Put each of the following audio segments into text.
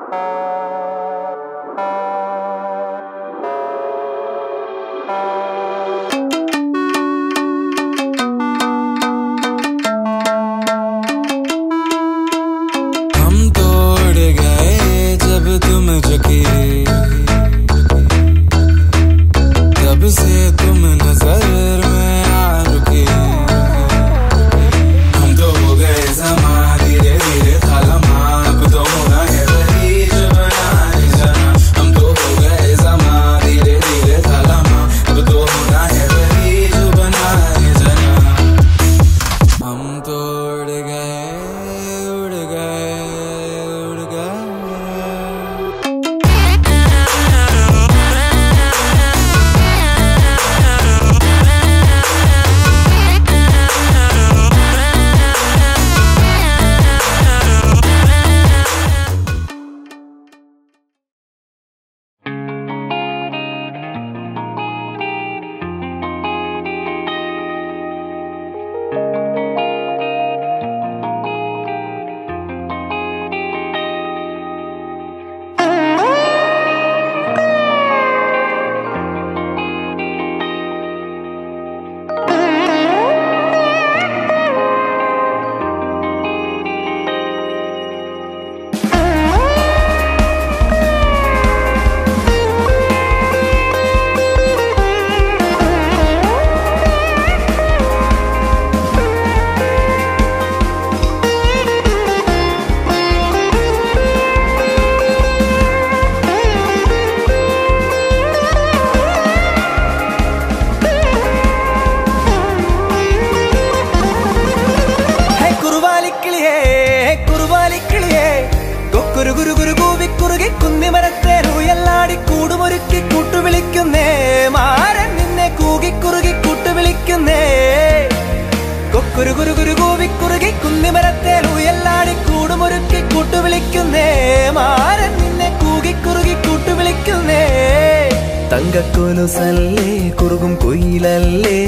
തങ്കക്കൊലുസല്ലേ കുറുകും കുയിലല്ലേ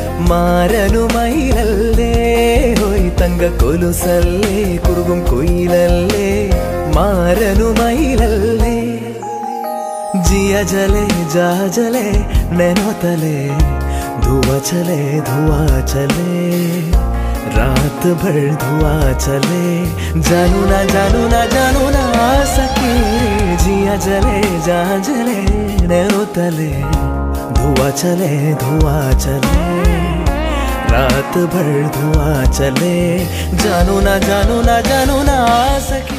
മാരനുമയിലല്ലേ ഹോയ് തങ്കക്കൊലുസല്ലേ കുറുകും കുയിലല്ലേ മാരനുമയിലല്ലേ ജിയ ജലെ जा जले नैनो तले धुआं चले रात भर धुआं चले जानू ना सके जिया जले जा जले नैनो तले धुआं चले रात भर धुआं चले जानू ना सके।